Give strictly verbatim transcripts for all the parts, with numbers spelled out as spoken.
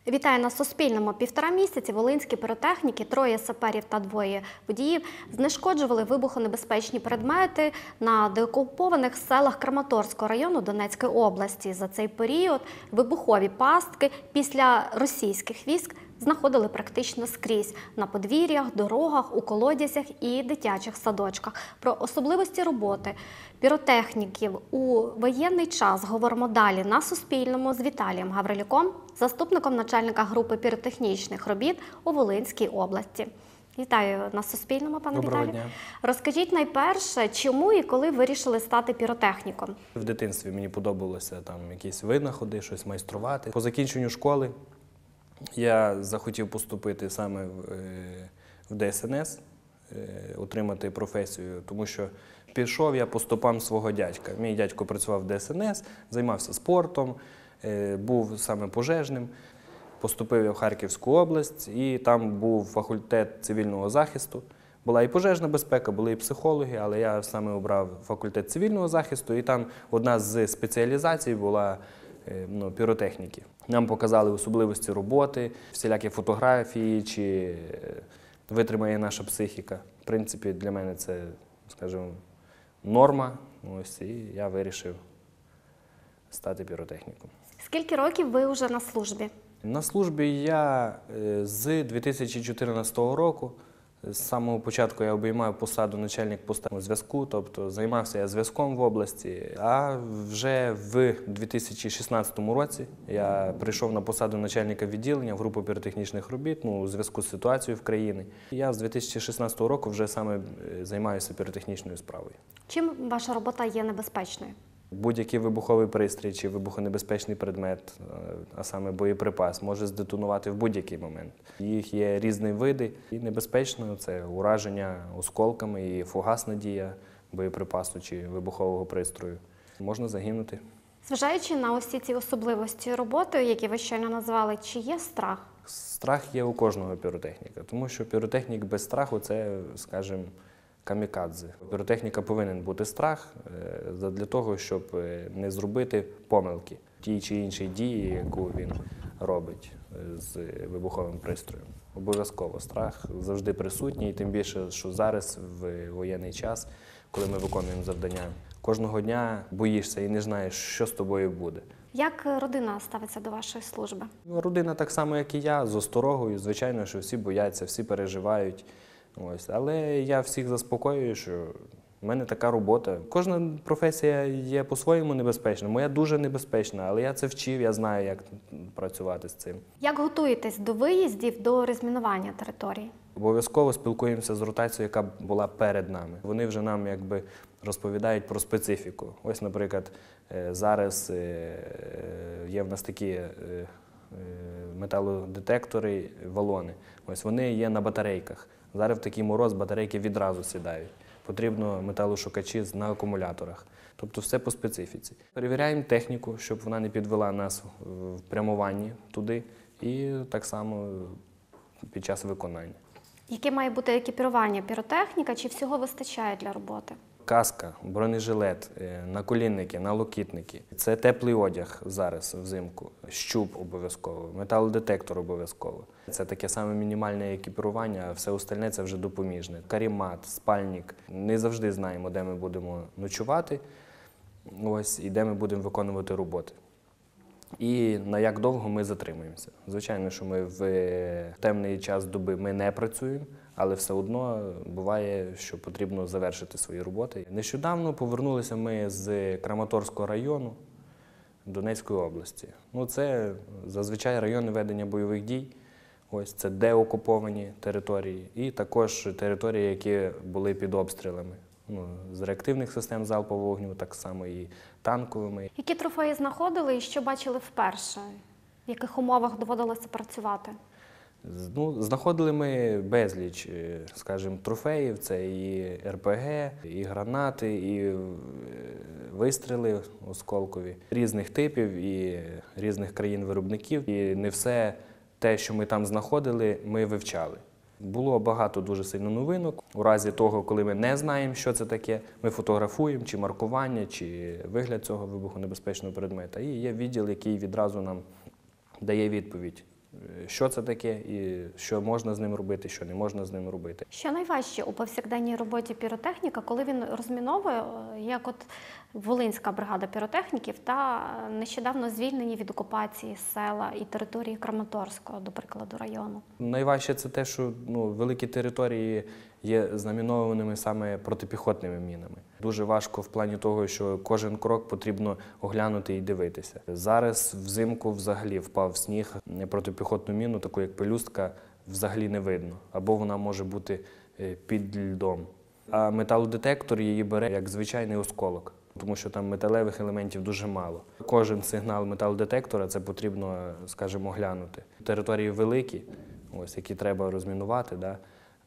Вітаю на Суспільному. Півтора місяці волинські піротехніки, троє саперів та двоє водіїв знешкоджували вибухонебезпечні предмети на деокупованих селах Краматорського району Донецької області. За цей період вибухові пастки після російських військ знаходили практично скрізь – на подвір'ях, дорогах, у колодязях і дитячих садочках. Про особливості роботи піротехніків у воєнний час говоримо далі на Суспільному з Віталієм Гаврилюком, заступником начальника групи піротехнічних робіт у Волинській області. Вітаю на Суспільному, пане Доброго Віталію. дня. Розкажіть найперше, чому і коли вирішили стати піротехніком? В дитинстві мені подобалося там якісь винаходи, щось майструвати. По закінченню школи я захотів поступити саме в, в Д С Н С, отримати професію, тому що пішов я по стопам свого дядька. Мій дядько працював в Д С Н С, займався спортом, був саме пожежним. Поступив я в Харківську область, і там був факультет цивільного захисту. Була і пожежна безпека, були і психологи, але я саме обрав факультет цивільного захисту, і там одна з спеціалізацій була ну, піротехніки. Нам показали особливості роботи, всілякі фотографії, чи витримає наша психіка. В принципі, для мене це, скажімо, норма, ось, і я вирішив стати піротехніком. Скільки років ви вже на службі? На службі я з дві тисячі чотирнадцятого року. З самого початку я обіймав посаду начальник поста зв'язку, тобто займався я зв'язком в області, а вже в дві тисячі шістнадцятому році я прийшов на посаду начальника відділення в групу піротехнічних робіт, ну, у зв'язку з ситуацією в країні. Я з дві тисячі шістнадцятого року вже саме займаюся піротехнічною справою. Чим ваша робота є небезпечною? Будь-який вибуховий пристрій чи вибухонебезпечний предмет, а саме боєприпас, може здетонувати в будь-який момент. Їх є різні види, і небезпечно – це ураження осколками і фугасна дія боєприпасу чи вибухового пристрою. Можна загинути. Зважаючи на усі ці особливості роботи, які ви щойно назвали, чи є страх? Страх є у кожного піротехніка, тому що піротехнік без страху – це, скажімо, камікадзе. Піротехніка повинен бути страх для того, щоб не зробити помилки тій чи іншій дії, яку він робить з вибуховим пристроєм. Обов'язково страх завжди присутній, тим більше, що зараз, в воєнний час, коли ми виконуємо завдання, кожного дня боїшся і не знаєш, що з тобою буде. Як родина ставиться до вашої служби? Родина так само, як і я, з осторогою. Звичайно, що всі бояться, всі переживають. Ось. Але я всіх заспокоюю, що в мене така робота. Кожна професія є по-своєму небезпечна. Моя дуже небезпечна, але я це вчив, я знаю, як працювати з цим. Як готуєтесь до виїздів, до розмінування території? Обов'язково спілкуємося з ротацією, яка була перед нами. Вони вже нам якби розповідають про специфіку. Ось, наприклад, зараз є в нас такі металодетектори, валони. Ось вони є на батарейках. Зараз в такий мороз батарейки відразу сідають. Потрібно металошукачі на акумуляторах. Тобто все по специфіці. Перевіряємо техніку, щоб вона не підвела нас в прямуванні туди. І так само під час виконання. Яке має бути екіпірування піротехніка, чи всього вистачає для роботи? Каска, бронежилет, наколінники, налокітники. Це теплий одяг зараз взимку, щуп обов'язково, металодетектор обов'язково. Це таке саме мінімальне екіпірування, а все остальне це вже допоміжне. Карімат, спальник. Не завжди знаємо, де ми будемо ночувати, ось, і де ми будемо виконувати роботи. І на як довго ми затримуємося. Звичайно, що ми в темний час доби ми не працюємо, але все одно буває, що потрібно завершити свої роботи. Нещодавно повернулися ми з Краматорського району Донецької області. Ну, це зазвичай райони ведення бойових дій, ось це деокуповані території і також території, які були під обстрілами. Ну, з реактивних систем залпового вогню, так само і танковими. Які трофеї знаходили і що бачили вперше? В яких умовах доводилося працювати? Ну, знаходили ми безліч, скажімо, трофеїв. Це і Ер Пе Ге, і гранати, і вистріли осколкові. Різних типів і різних країн-виробників. І не все те, що ми там знаходили, ми вивчали. Було багато дуже сильно новинок. У разі того, коли ми не знаємо, що це таке, ми фотографуємо чи маркування, чи вигляд цього вибухонебезпечного предмета. І є відділ, який відразу нам дає відповідь, що це таке і що можна з ним робити, що не можна з ним робити. Що найважче у повсякденній роботі піротехніка, коли він розміновує, як от Волинська бригада піротехніків та нещодавно звільнені від окупації села і території Краматорського, до прикладу, району? Найважче це те, що ну, великі території є замінованими саме протипіхотними мінами. Дуже важко в плані того, що кожен крок потрібно оглянути і дивитися. Зараз взимку взагалі впав сніг, протипіхотну міну, таку як пелюстка, взагалі не видно. Або вона може бути під льдом. А металодетектор її бере як звичайний осколок, тому що там металевих елементів дуже мало. Кожен сигнал металодетектора це потрібно, скажімо, оглянути. Території великі, ось, які треба розмінувати, да?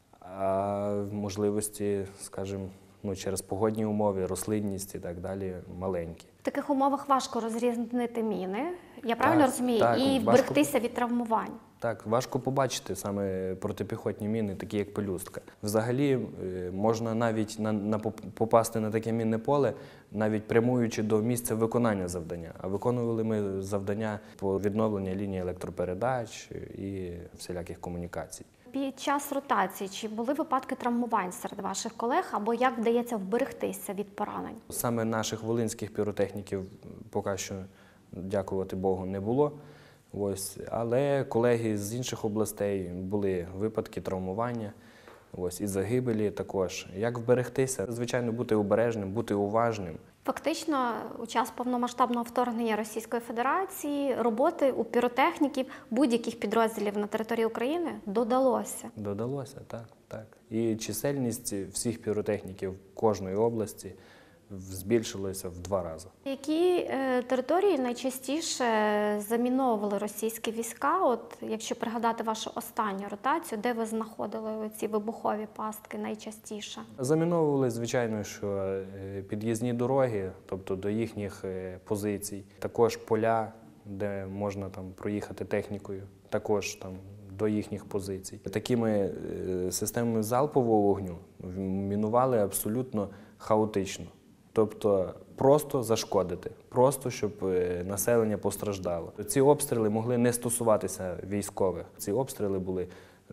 А можливості, скажімо, ну, через погодні умови, рослинність і так далі маленькі. В таких умовах важко розрізнити міни, я правильно Так, розумію, так, і важко. вберегтися від травмувань. Так, важко побачити саме протипіхотні міни, такі як пелюстка. Взагалі можна навіть на, на, попасти на таке мінне поле, навіть прямуючи до місця виконання завдання. А виконували ми завдання по відновленню лінії електропередач і всіляких комунікацій. Під час ротації чи були випадки травмувань серед ваших колег, або як вдається вберегтися від поранень? Саме наших волинських піротехніків поки що, дякувати Богу, не було. Ось. Але колеги з інших областей були випадки травмування, ось, і загибелі також. Як вберегтися? Звичайно, бути обережним, бути уважним. Фактично, у час повномасштабного вторгнення Російської Федерації роботи у піротехніків будь-яких підрозділів на території України додалося. Додалося, так, так. І чисельність всіх піротехніків кожної області збільшилося в два рази. Які е, території найчастіше заміновували російські війська? От, якщо пригадати вашу останню ротацію, де ви знаходили ці вибухові пастки найчастіше? Заміновували, звичайно, що під'їзні дороги, тобто до їхніх позицій, також поля, де можна там проїхати технікою, також там до їхніх позицій. Такими системами залпового вогню мінували абсолютно хаотично. Тобто просто зашкодити, просто щоб населення постраждало. Ці обстріли могли не стосуватися військових. Ці обстріли були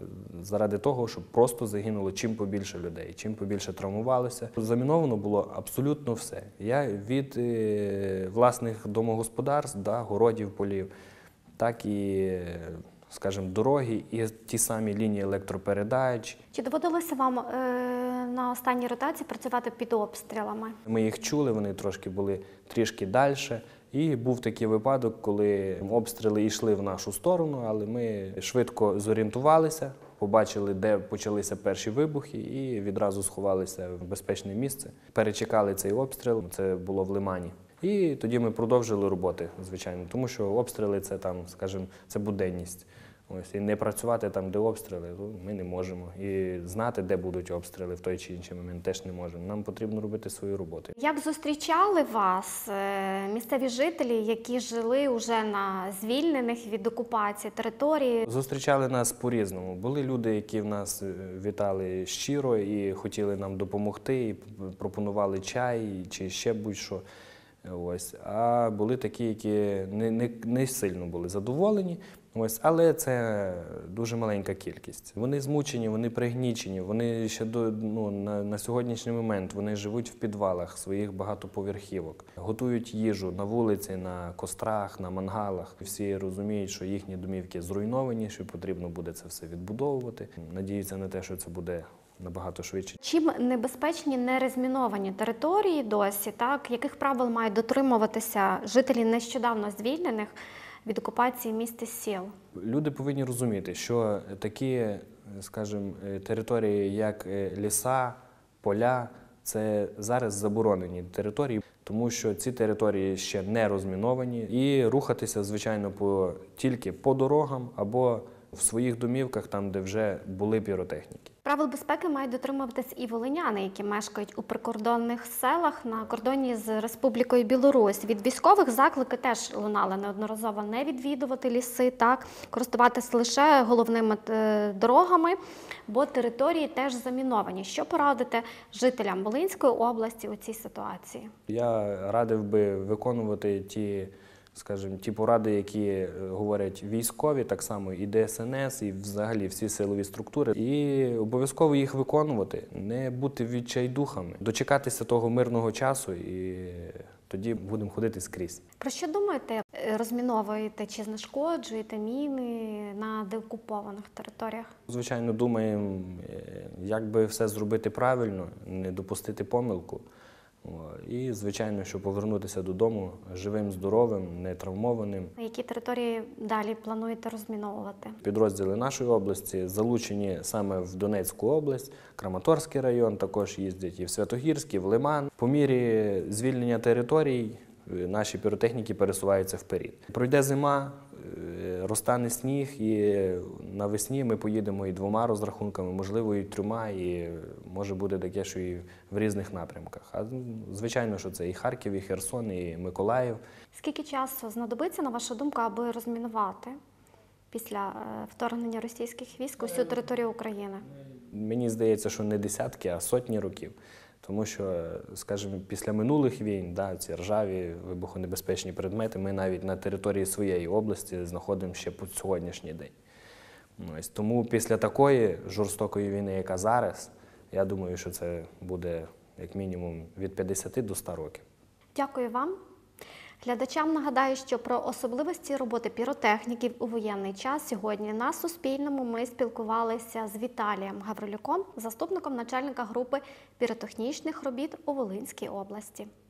заради того, щоб просто загинуло чим побільше людей, чим побільше травмувалося. Заміновано було абсолютно все. Я від е, власних домогосподарств, да, городів, полів, так і, скажімо, дороги і ті самі лінії електропередач. Чи доводилося вам е, на останній ротації працювати під обстрілами? Ми їх чули, вони трошки були трішки далі. І був такий випадок, коли обстріли йшли в нашу сторону, але ми швидко зорієнтувалися, побачили, де почалися перші вибухи, і відразу сховалися в безпечне місце. Перечекали цей обстріл, це було в Лимані. І тоді ми продовжили роботи, звичайно, тому що обстріли – це, там, скажімо, це буденність. Ось, і не працювати там, де обстріли, ми не можемо. І знати, де будуть обстріли в той чи інший момент, теж не можемо. Нам потрібно робити свою роботу. Як зустрічали вас місцеві жителі, які жили вже на звільнених від окупації території? Зустрічали нас по-різному. Були люди, які в нас вітали щиро і хотіли нам допомогти, і пропонували чай чи ще будь-що. Ось. А були такі, які не, не, не сильно були задоволені, ось. Але це дуже маленька кількість. Вони змучені, вони пригнічені, вони ще до, ну, на, на сьогоднішній момент вони живуть в підвалах своїх багатоповерхівок, готують їжу на вулиці, на кострах, на мангалах. Всі розуміють, що їхні домівки зруйновані, що потрібно буде це все відбудовувати. Надіються на те, що це буде набагато швидше. Чим небезпечні нерозміновані території досі, так? Яких правил мають дотримуватися жителі нещодавно звільнених від окупації міст і сіл? Люди повинні розуміти, що такі, скажімо, території, як ліса, поля, це зараз заборонені території, тому що ці території ще не розміновані. І рухатися, звичайно, по, тільки по дорогам або в своїх домівках, там, де вже були піротехніки. Правил безпеки мають дотримуватись і волиняни, які мешкають у прикордонних селах на кордоні з Республікою Білорусь. Від військових заклики теж лунали неодноразово не відвідувати ліси, так, користуватись лише головними дорогами, бо території теж заміновані. Що порадите жителям Волинської області у цій ситуації? Я радив би виконувати ті, скажімо, ті поради, які е, говорять військові, так само і Де Ес Ен Ес, і взагалі всі силові структури. І обов'язково їх виконувати, не бути відчайдухами, дочекатися того мирного часу, і тоді будемо ходити скрізь. Про що думаєте? Розміновуєте чи знешкоджуєте міни на деокупованих територіях? Звичайно, думаємо, е, як би все зробити правильно, не допустити помилку. О, І, звичайно, щоб повернутися додому живим, здоровим, не травмованим. Які території далі плануєте розміновувати? Підрозділи нашої області залучені саме в Донецьку область, Краматорський район, також їздять і в Святогірський, в Лиман. По мірі звільнення територій е, наші піротехніки пересуваються вперед. Пройде зима, е, розтане сніг, і навесні ми поїдемо і двома розрахунками, можливо, і трьома, і може бути таке, що і в різних напрямках. А звичайно, що це і Харків, і Херсон, і Миколаїв. Скільки часу знадобиться, на вашу думку, аби розмінувати після е, вторгнення російських військ усю територію України? Мені здається, що не десятки, а сотні років. Тому що, скажімо, після минулих війн, да, ці ржаві, вибухонебезпечні предмети, ми навіть на території своєї області знаходимо ще по сьогоднішній день. Ось, тому після такої жорстокої війни, яка зараз, я думаю, що це буде як мінімум від п'ятдесяти до ста років. Дякую вам. Глядачам нагадаю, що про особливості роботи піротехніків у воєнний час сьогодні на Суспільному ми спілкувалися з Віталієм Гаврилюком, заступником начальника групи піротехнічних робіт у Волинській області.